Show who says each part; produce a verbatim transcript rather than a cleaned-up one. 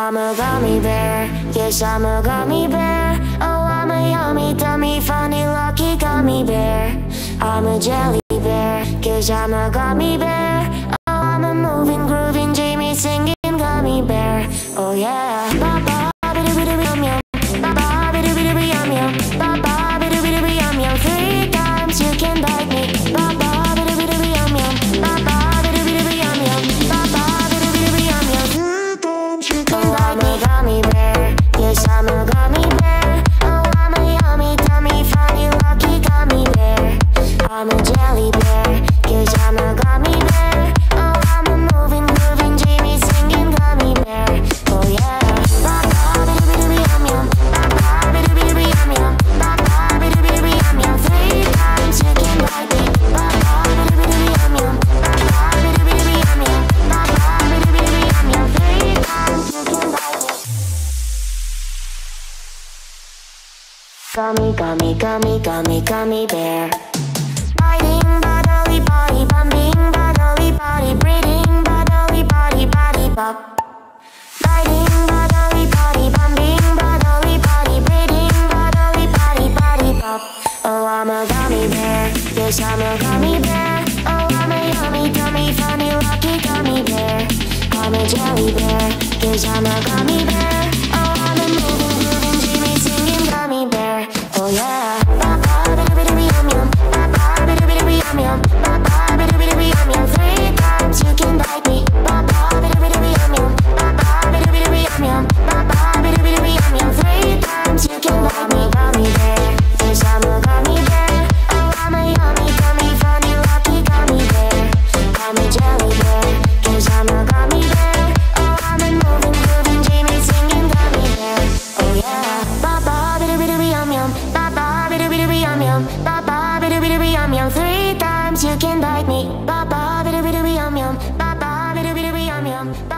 Speaker 1: I'm a gummy bear, yes I'm a gummy bear. Oh, I'm a yummy, dummy, funny, lucky gummy bear. I'm a jelly bear, cause I'm a gummy bear. Oh, I'm a moving, grooving, Jamie singing gummy bear. Oh yeah. Ba-ba-ba-doo-doo-doo-yum-yum. Ba-ba-ba-doo-doo-doo-yum-yum. Ba-ba-ba-doo-doo-doo-yum-yum. Three times you can bite me. Ba-ba-ba-doo-doo-doo-yum-yum. Ba-ba-ba-doo-doo-doo-yum-yum. Ba-ba-ba-doo-doo-doo-yum-yum. Three times you can bite me. I'm a gummy bear, yes I'm a gummy bear. Oh, I'm a yummy, dummy, funny, lucky gummy bear. I'm a jelly bear, cause I'm a gummy bear. Oh, I'm a moving, grooving, Jamie singing gummy bear. Oh yeah. Ba-ba-ba-doo-doo-doo-yum-yum. Ba-ba-ba-doo-doo-doo-yum-yum. Ba-ba-ba-doo-doo-doo-yum-yum. Three times you can bite me. Ba-ba-ba-doo-doo-doo-yum-yum. Ba-ba-ba-doo-doo-doo-yum-yum. Ba-ba-ba-doo-doo-doo-yum-yum. Three times you can bite me. Gummy, gummy, gummy, gummy, gummy bear. Biting, bodily, body, bumping, bodily, body, breathing, bodily, body, body, bop. Biting, bodily, body, bumping, bodily, body, breathing, bodily, body, body, bop. Oh, I'm a gummy bear, yes I'm a gummy bear. Oh, I'm a yummy, dummy, funny, lucky gummy bear. I'm a jelly bear, cause I'm a gummy bear. Oh, I'm a moving, grooving, Jamie singing gummy bear. Oh yeah. Ba-ba-ba-doo-doo-doo-yum-yum. Ba-ba-ba-doo-doo-doo-yum-yum. Ba-ba-ba-doo-doo-doo-yum-yum. Three times you can bite me. Ba-ba-ba-doo-doo-doo-yum-yum. Ba-ba-ba-doo-doo-doo-yum-yum. Ba-ba-ba-doo-doo-doo-yum-yum. Three times you can bite me. Gummy bear, yes I'm a gummy bear. Oh, I'm a yummy, dummy, funny, lucky gummy bear. I'm a jelly bear, cause I'm a gummy bear. Oh, I'm a moving, grooving, Jamie singing gummy bear. Oh yeah. Ba-ba-ba-doo-doo-doo-yum-yum. Ba-ba-ba-doo-doo-doo-yum-yum. Ba-ba-ba-doo-doo-doo-yum-yum. Three times you can bite me. Ba-ba-ba-doo-doo-doo-yum-yum. Ba-ba-ba-doo-doo-doo-yum-yum.